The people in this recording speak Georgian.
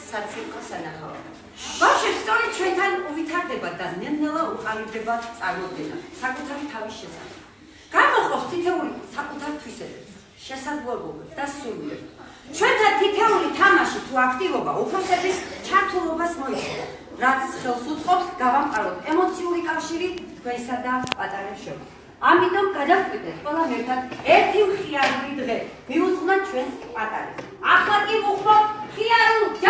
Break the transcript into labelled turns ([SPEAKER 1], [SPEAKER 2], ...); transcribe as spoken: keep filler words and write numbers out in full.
[SPEAKER 1] საცირკო სანახავად. ბავშვებს სწორედ ჩვენთან უვითარდება და ნელ-ნელა უყალიბდება წარმოდგენა საკუთარი თავის შესახებ. გამოხობს თითეული საკუთარ თვისებებს, შესაძლებლობებს და სურვილებს. ჩვენთან თითეული თამაში თუ აქტივობა უფროსების ჩართულობას მოიცავს, რაც ხელს უწყობს გავამყაროთ ემოციური კავშირი თქვენსა და პატარებს შორის. ამიტომ გადავწყვიტეთ ყველამ ერთად ერთი მხიარული დღე, მივუძღვნათ ჩვენს პატარებს. ახლა კი ვუხმობთ მხიარულ